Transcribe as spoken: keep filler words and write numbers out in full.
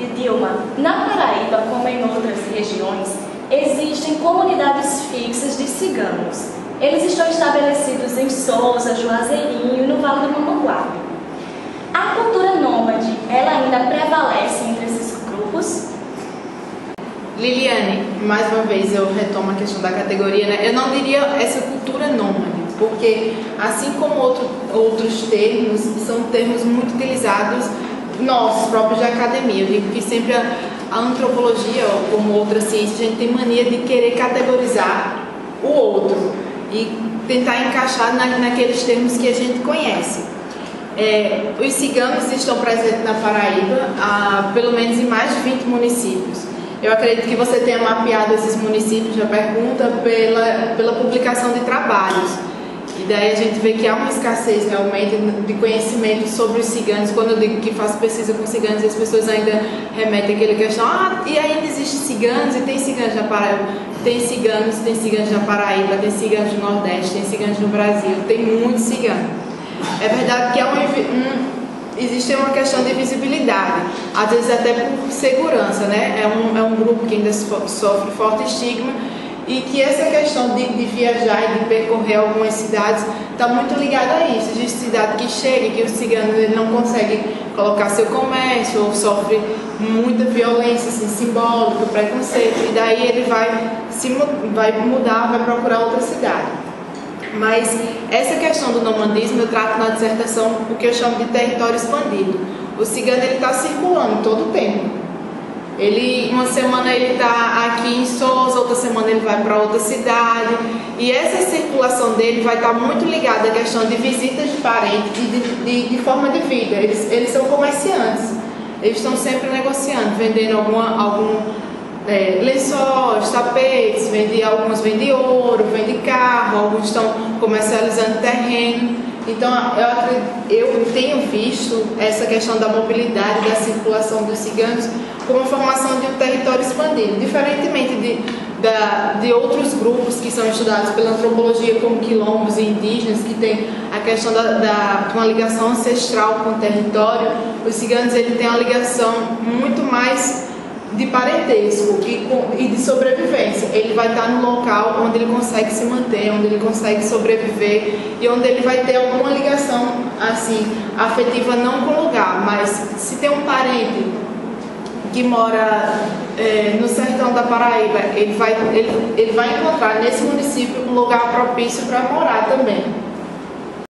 Dilma, na Paraíba, como em outras regiões, existem comunidades fixas de ciganos. Eles estão estabelecidos em Sousa, Juazeirinho e no Vale do Mamanguape. A cultura nômade, ela ainda prevalece entre esses grupos? Liliane, mais uma vez eu retomo a questão da categoria, né? Eu não diria essa cultura nômade, porque assim como outro, outros termos, são termos muito utilizados nossos próprios de academia. Eu digo que sempre a, a antropologia, como outra ciência, a gente tem mania de querer categorizar o outro e tentar encaixar na, naqueles termos que a gente conhece. É, os ciganos estão presentes na Paraíba, há, pelo menos em mais de vinte municípios. Eu acredito que você tenha mapeado esses municípios na pergunta pela, pela publicação de trabalhos. E daí a gente vê que há uma escassez realmente de conhecimento sobre os ciganos. Quando eu digo que faço pesquisa com ciganos, as pessoas ainda remetem aquele questão: ah, e ainda existe ciganos? E tem ciganos na Paraíba? Tem ciganos, tem ciganos na Paraíba, tem ciganos no Nordeste, tem ciganos no Brasil, tem muitos ciganos. É verdade que é um, um existe uma questão de visibilidade, às vezes até por segurança, né? É um, é um grupo que ainda sofre forte estigma e que essa questão de, de viajar e de percorrer algumas cidades está muito ligada a isso. Existe cidade que chega e que o cigano ele não consegue colocar seu comércio ou sofre muita violência assim, simbólica, preconceito, e daí ele vai, se, vai mudar, vai procurar outra cidade. Mas essa questão do nomadismo eu trato na dissertação o que eu chamo de território expandido. O cigano ele está circulando todo o tempo. Ele, uma semana ele está aqui em Sousa, outra semana ele vai para outra cidade. E essa circulação dele vai estar muito ligada à questão de visitas de parentes e de, de, de forma de vida. Eles, eles são comerciantes. Eles estão sempre negociando, vendendo alguma, algum... É, lençóis, tapetes, vende, alguns vendem ouro, vendem carro, alguns estão comercializando terreno. Então eu, eu tenho visto essa questão da mobilidade, da circulação dos ciganos como a formação de um território expandido, diferentemente de, da, de outros grupos que são estudados pela antropologia, como quilombos e indígenas, que tem a questão da, da, de uma ligação ancestral com o território. Os ciganos ele têm uma ligação muito mais de parentesco e, e de sobrevivência. Ele vai estar no local onde ele consegue se manter, onde ele consegue sobreviver e onde ele vai ter alguma ligação assim afetiva, não com o lugar, mas se tem um parente que mora é, no sertão da Paraíba, ele vai, ele, ele vai encontrar nesse município um lugar propício para morar também.